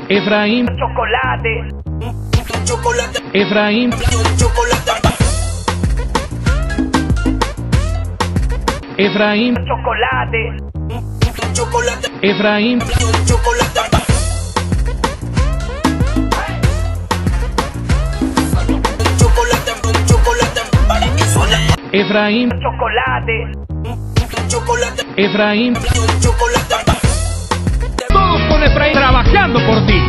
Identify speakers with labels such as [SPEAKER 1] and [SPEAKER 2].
[SPEAKER 1] Efraín,
[SPEAKER 2] chocolate, chocolate,
[SPEAKER 1] Efraín,
[SPEAKER 2] chocolate,
[SPEAKER 1] Efraín,
[SPEAKER 2] chocolate, chocolate,
[SPEAKER 1] Efraín,
[SPEAKER 2] chocolate, chocolate, chocolate, para que suene.
[SPEAKER 1] Efraín,
[SPEAKER 2] Chocolate, chocolate,
[SPEAKER 1] Efraín.
[SPEAKER 2] chocolate.
[SPEAKER 1] Todos con Efraín trabajando por ti.